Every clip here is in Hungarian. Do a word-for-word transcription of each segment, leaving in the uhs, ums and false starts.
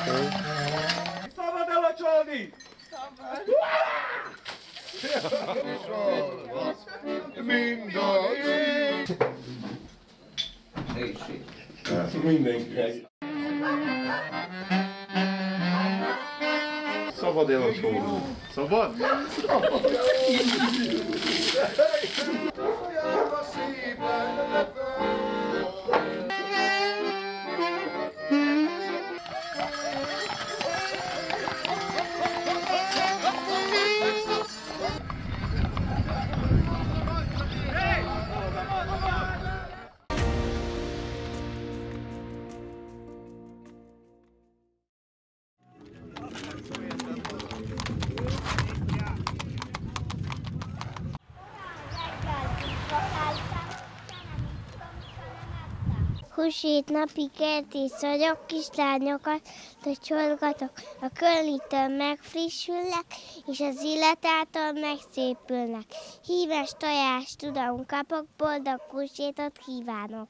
Szabad elacsolni! Mind a mindenki. Szabad elacsolni. Szabad? Szabad! Húsvét napi kertész vagyok, kislányokat csolgatok, a környéktől megfrissülnek, és az illat által megszépülnek. Hímes tojást tudom kapok, boldog húsvétot kívánok!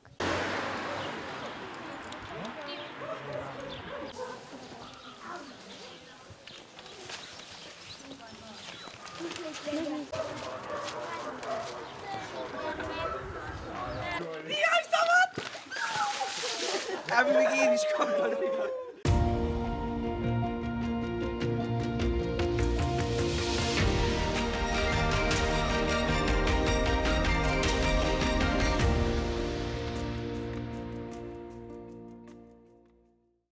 Ebből még én is kaptam.